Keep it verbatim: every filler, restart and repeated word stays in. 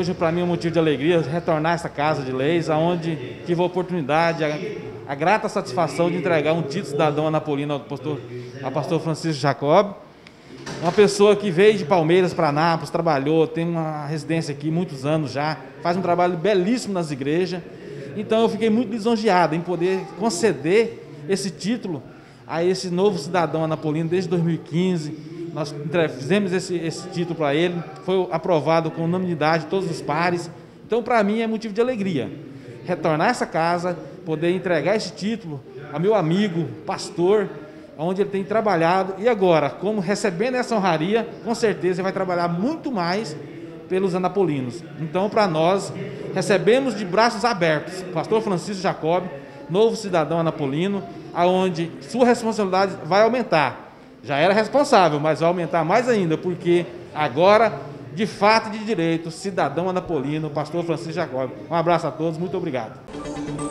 hoje para mim é um motivo de alegria retornar a essa Casa de Leis, onde tive a oportunidade, a, a grata satisfação de entregar um título de cidadão anapolino ao pastor, ao pastor Francisco Jacob. Uma pessoa que veio de Palmeiras para Anápolis, trabalhou, tem uma residência aqui muitos anos já, faz um trabalho belíssimo nas igrejas. Então eu fiquei muito lisonjeado em poder conceder esse título a esse novo cidadão anapolino desde dois mil e quinze. Nós fizemos esse, esse título para ele, foi aprovado com unanimidade de todos os pares. Então, para mim, é motivo de alegria retornar a essa casa, poder entregar esse título ao meu amigo, pastor, onde ele tem trabalhado. E agora, como recebendo essa honraria, com certeza ele vai trabalhar muito mais pelos anapolinos. Então, para nós, recebemos de braços abertos o pastor Francisco Jacob, novo cidadão anapolino, aonde sua responsabilidade vai aumentar. Já era responsável, mas vai aumentar mais ainda, porque agora, de fato e de direito, cidadão anapolino, pastor Francisco Jacob. Um abraço a todos, muito obrigado.